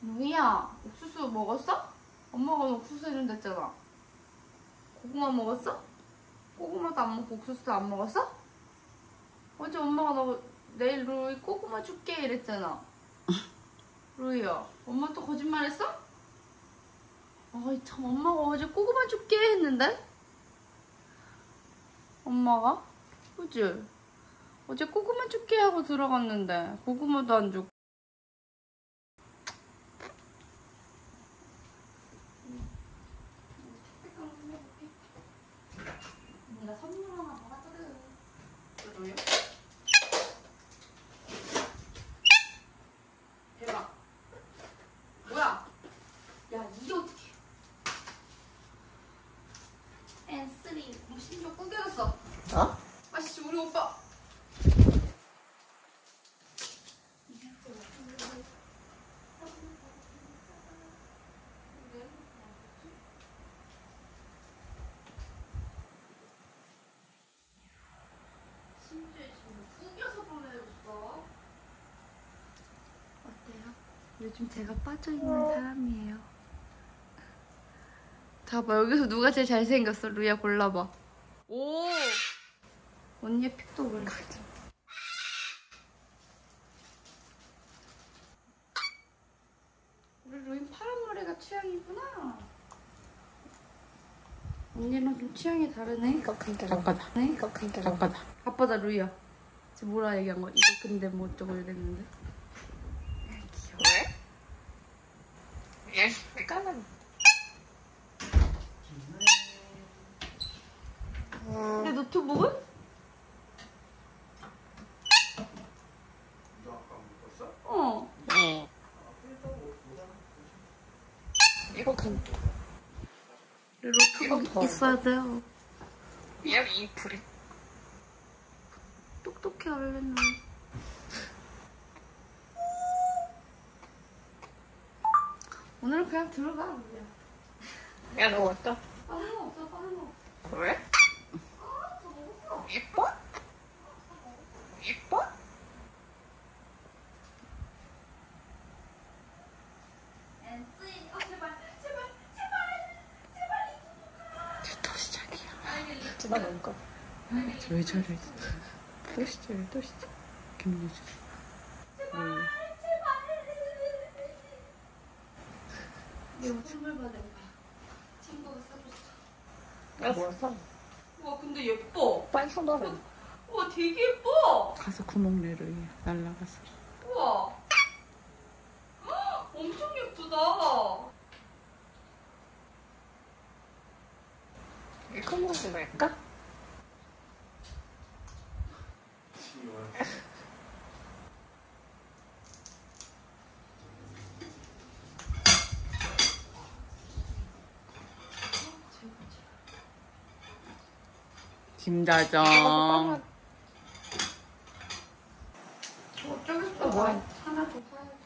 루이야, 옥수수 먹었어? 엄마가 옥수수 해준다 했잖아. 고구마 먹었어? 고구마도 안 먹고 옥수수도 안 먹었어? 어제 엄마가 너 내일 루이 고구마 줄게 이랬잖아. 루이야, 엄마 또 거짓말했어? 아이 참, 엄마가 어제 고구마 줄게 했는데? 엄마가? 그치? 어제 고구마 줄게 하고 들어갔는데 고구마도 안 주고. 나 선물 하나 받았거든. 그래요? 대박. 뭐야? 야, 이게 어떡해. N3 심지어 구겨졌어. 어? 아씨, 우리 오빠. 어때요? 요즘 제가 빠져있는 사람이에요. 봐봐, 여기서 누가 제일 잘생겼어? 루이야, 골라봐. 오! 언니의 픽도 그래. 우리 루인 파란 머리가 취향이구나. 언니랑 좀 취향이 다르네. 이거 근데 아빠다. 네? 이거 근데 아빠다. 아빠다, 루이야. 지금 뭐라 얘기한 거야? 이거 근데 뭐 어쩌고 이랬는데. 왜? 예? 까만. 내 노트북은? 너 아까 못 봤어? 어. 네. 이거 근데. 내 노트북 있어야 돼요. 여기 이 불이. 똑똑해, 얼른. 오늘은 그냥 들어가, 루이야. 야, 너 왔다. 빠른 거 없어, 빠른 거. 왜? 예뻐? 예뻐? 또 시작이야. 집어 넣을 거. 왜 저래? 또 시작해, 또 시작. 김민주. 이거 선물 받은 거야. 친구가 사줬어. 야, 뭐였어? 와, 근데 예뻐. 빨리 손더래. 와, 되게 예뻐. 가서 구멍 내려, 날라가서. 우와. 헉, 엄청 예쁘다. 큰 거지 말까? 김다정. 어쩌겠어. 뭐야? 하나 더 사야지.